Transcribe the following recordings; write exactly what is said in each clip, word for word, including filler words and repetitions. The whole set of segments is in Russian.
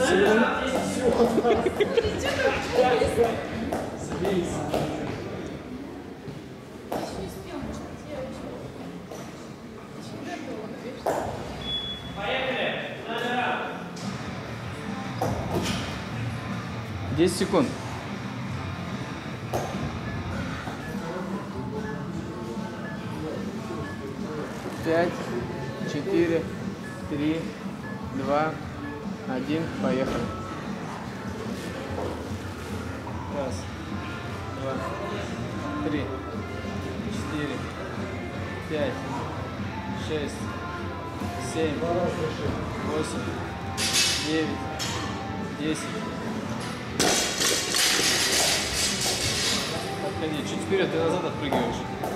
секунд. десять секунд. пять, четыре, три, два, один, поехали. Раз, два, три, четыре, пять, шесть, семь, восемь, девять, десять. Отходи, чуть вперед, ты назад отпрыгиваешь.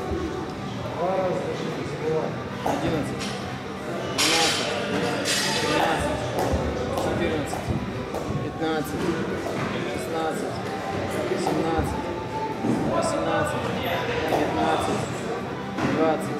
одиннадцать, двенадцать, тринадцать, четырнадцать, пятнадцать, шестнадцать, семнадцать, восемнадцать, девятнадцать, двадцать.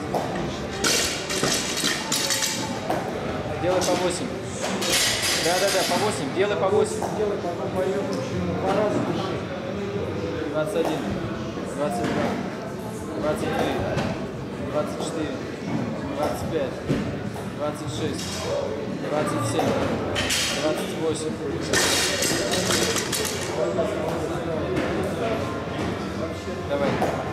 Делай по восемь. Да-да-да, по восемь. Делай по восемь. Делай потом пойдем по разу дыши. двадцать один, двадцать два, двадцать три, двадцать четыре, двадцать пять, двадцать шесть, двадцать семь, двадцать восемь. Давай.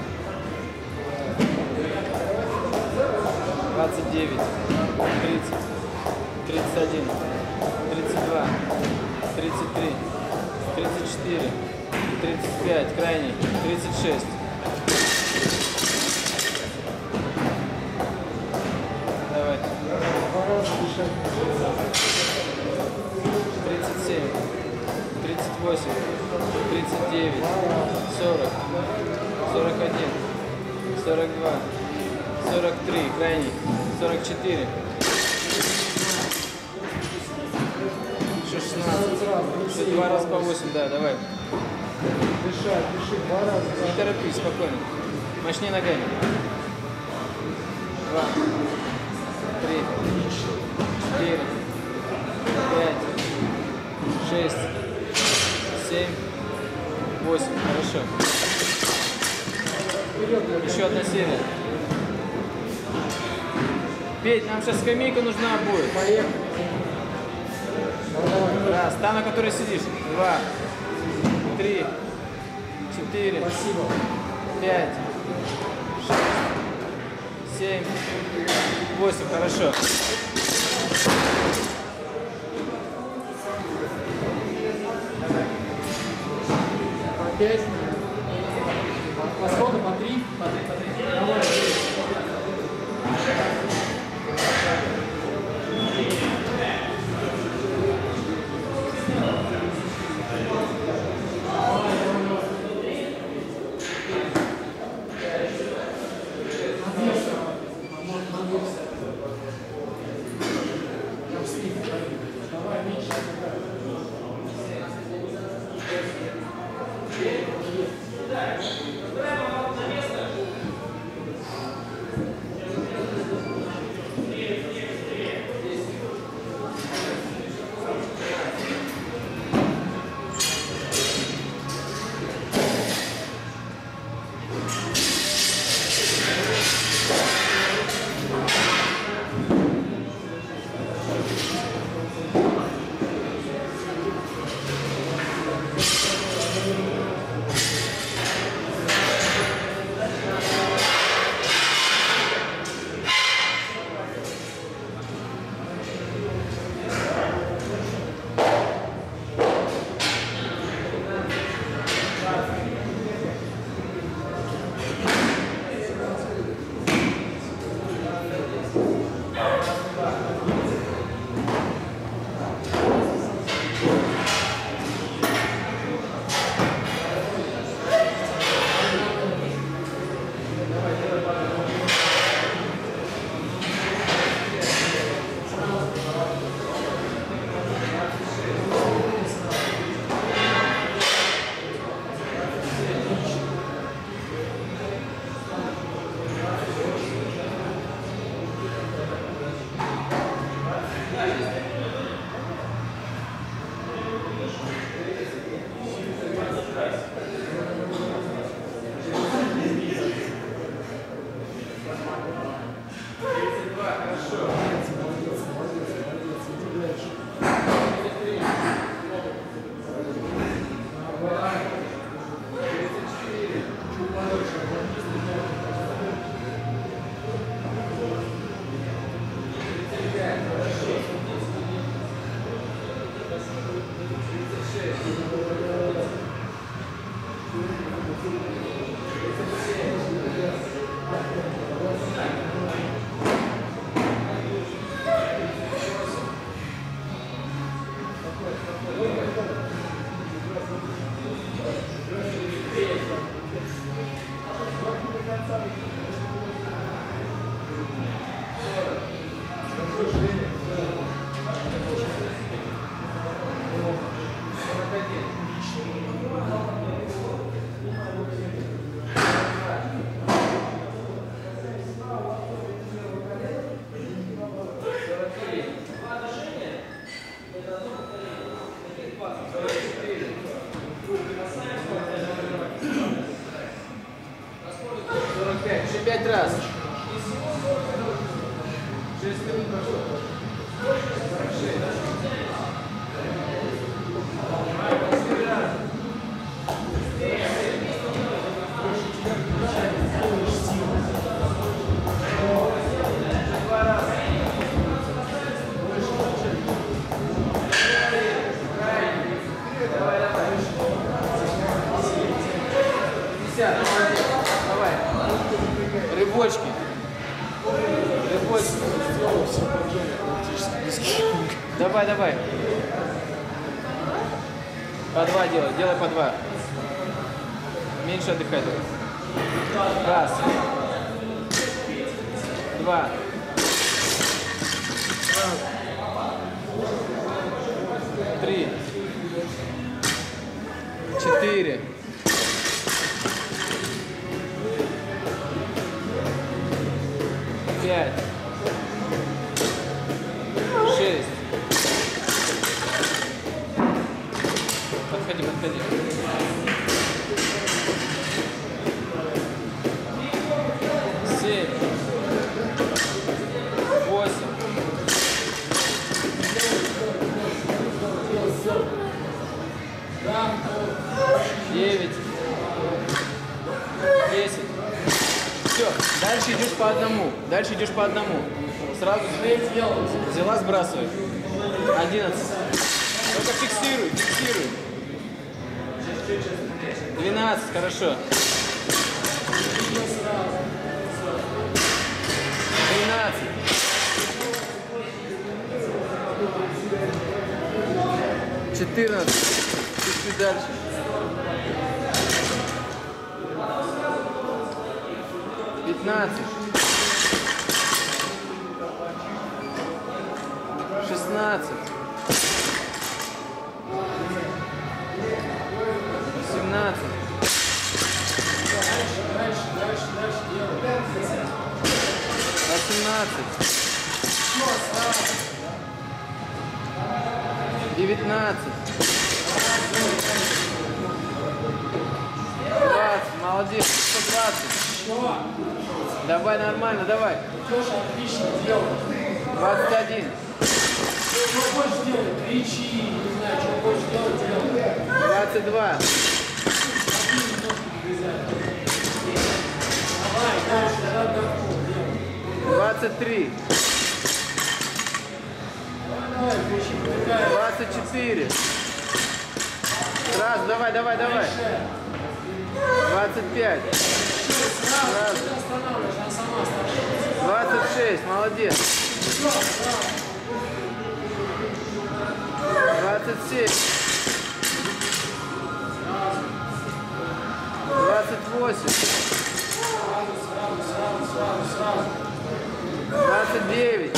двадцать девять, тридцать, тридцать один, тридцать два, тридцать три, тридцать четыре, тридцать пять, крайний, тридцать шесть. Давай. тридцать семь, тридцать восемь, тридцать девять, сорок, сорок один, сорок два, сорок три, крайний, сорок четыре, шестнадцать. Два раза по восемь, да, давай. Дышать, дыши, два раза. Не торопись, спокойно. Мощнее ногами. Два, три, четыре, пять, шесть, семь, восемь. Хорошо. Еще одна серия. Петь, нам сейчас скамейка нужна будет. Поехали. Раз, та, на которой сидишь. Два, три, четыре, Спасибо. пять, шесть, семь, восемь. Хорошо. По пять. По сколько? По три? По три, по три. Давай. Еще пять раз. Шесть минут прошло. Давай. Рыбочки. Рыбочки. Давай, давай. По два делай. Делай по два. Меньше отдыхай. Раз. Два. Три. Четыре. Пять, шесть. Подходи, подходи. Семь, восемь, девять, десять. Все, дальше идешь по одному. Дальше идешь по одному. Сразу взяла, сбрасывай. Одиннадцать. Только фиксируй, фиксируй. Двенадцать, хорошо. Тринадцать. Четырнадцать. Чуть-чуть дальше. пятнадцать, шестнадцать, семнадцать, восемнадцать, девятнадцать, двадцать, молодец, сто двадцать. Давай, нормально, давай. Отлично, делай. двадцать один. Что хочешь делать? Кричи, не знаю, что хочешь делать, делай. двадцать два. Давай, дальше, давай, давай. двадцать три. Давай, кричи, привлекай. двадцать четыре. Сразу, давай, давай, давай. двадцать пять. Сразу, ты останавливаешь, она сама останавливается. двадцать шесть, молодец. двадцать семь. двадцать восемь. двадцать девять.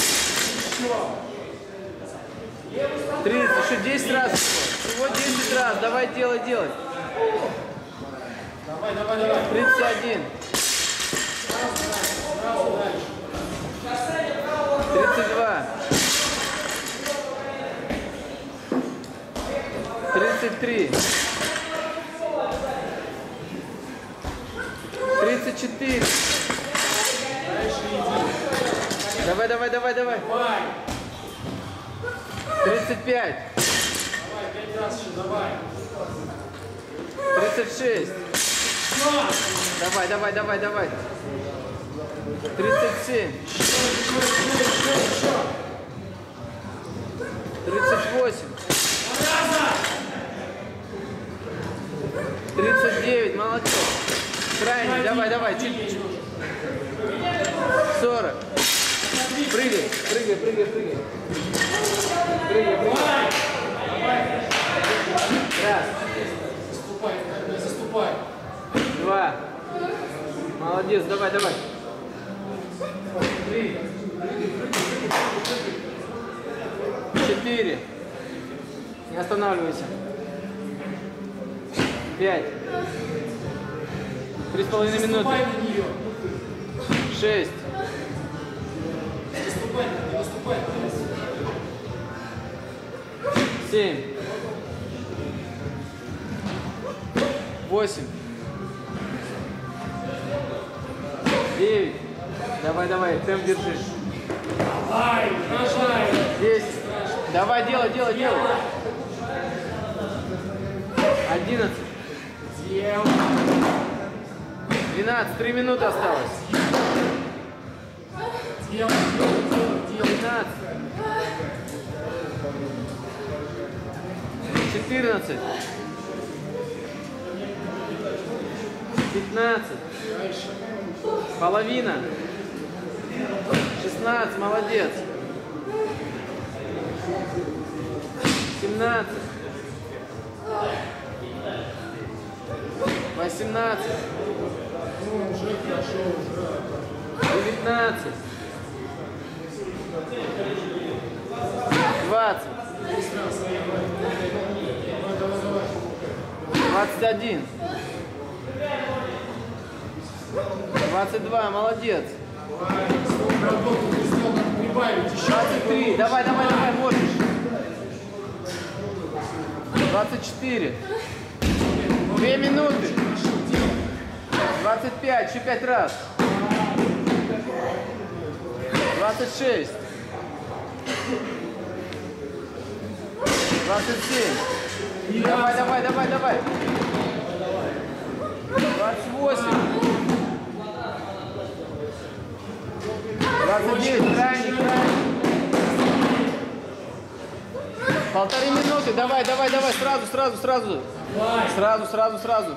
тридцать, еще десять раз. Всего десять раз. Давай, делай, делай. Давай, давай, давай. тридцать один. тридцать два. тридцать три. тридцать четыре. Давай, давай. давай, давай, давай. Давай. тридцать пять. Давай, пять раз еще, давай. тридцать шесть. Все. Давай, давай, давай, давай. тридцать семь. тридцать восемь. тридцать девять, молодец. Крайний, давай, давай, чуть-чуть. сорок. Прыгай, прыгай, прыгай, прыгай. Прыгай, прыгай. Раз. Заступай, не заступай. Два. Молодец, давай, давай. Три. Четыре. Не останавливайся. Пять. Три с половиной минуты. Заступай на нее. Шесть. Не заступай, не заступай. Семь. Восемь. Девять. Давай, давай, темп держи. Давай, нажай. Десять. Давай, делай, делай, делай. Одиннадцать. Делай. Двенадцать. Три минуты осталось. Делай, делай, делай. Пятнадцать. Четырнадцать. Пятнадцать. Дальше. Половина. Шестнадцать. Молодец. Семнадцать. Восемнадцать. Ну, уже хорошо, уже. Девятнадцать. Двадцать. Давай, давай, давай. Двадцать один. Двадцать два. Молодец. Давай, сколько работы ты сделал, надо прибавить еще. Двадцать три. Давай, давай, давай, можешь. Двадцать четыре. Две минуты. Двадцать пять. Еще пять раз. Двадцать шесть. Двадцать семь. Давай, давай, давай, давай. Двадцать восемь. Двадцать девять. Крайний, крайний. Полторы минуты. Давай, давай, давай. Сразу, сразу, сразу. Сразу, сразу, сразу.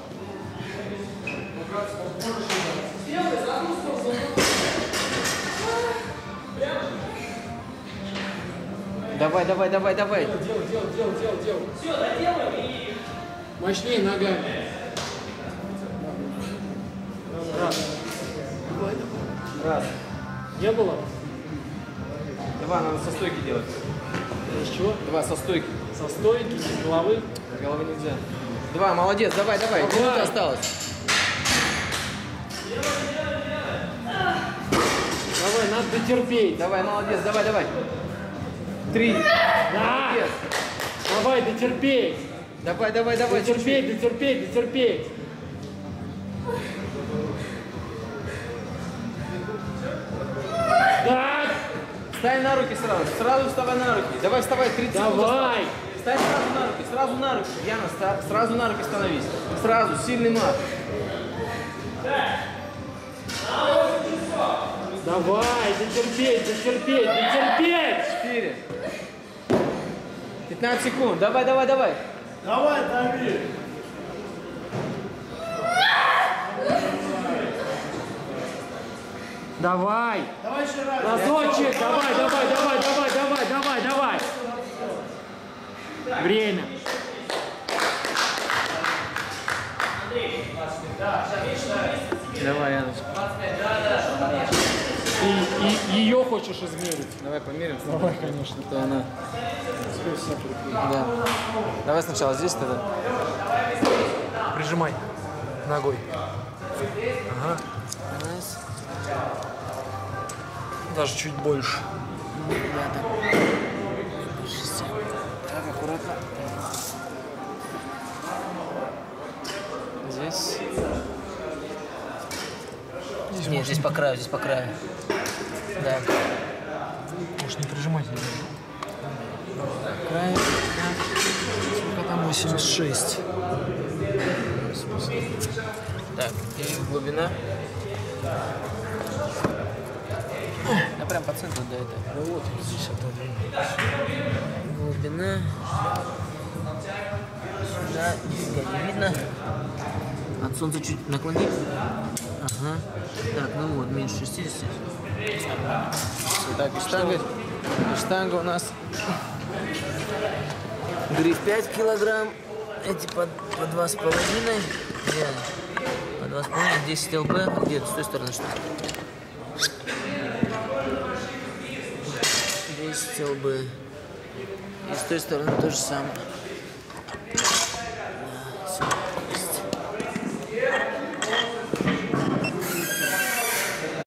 Давай, давай, давай, давай. Делай, делай, делай, делай, делай. Все, доделай. Мощнее ногами. Раз. Раз. Не было? Два, надо со стойки делать. Из чего? Два со стойки. Со стойки, с головы. С головы нельзя. Два, молодец, давай, давай. Давай. Минута осталась. Давай, надо дотерпеть. Давай, молодец, давай, давай. Три. Да. Молодец. Давай, дотерпеть. Давай, давай, давай. Дотерпеть, дотерпеть, дотерпеть. Так. Встань на руки сразу. Сразу вставай на руки. Давай, вставай. тридцать секунд осталось. Давай. Встань сразу на руки, сразу на руки. Яна, ста- сразу на руки становись. Сразу, сильный мат. Давай, дотерпеть, дотерпеть, дотерпеть. Четыре. Пятнадцать секунд. Давай, давай, давай. Давай, дави! Давай. Давай еще раз! Разочек, давай, давай, давай, давай, давай, давай, давай. Время. Давай, Яночка. И, и ее хочешь измерить? Давай померим. Давай, конечно. Это она. Да. Давай сначала здесь тогда. Прижимай ногой. Ага. Найс. Даже чуть больше. Так, аккуратно. Здесь. Нет, здесь по краю, здесь по краю. Да. Может не прижимать ее. Край. Сколько там? восемьдесят шесть. Так, и глубина. Да прям по центру до этого. Ну вот, здесь отодвинем. Глубина. Сюда, нифига не видно. От солнца чуть наклони. Ага. Так, ну вот, меньше шестидесяти. Так, и штанга. И штанга у нас. Гриф пять килограмм. Эти по, по два с половиной. Где? По два с половиной, десять эл бэ. Где? С той стороны что? десять эл бэ. И с той стороны то же самое.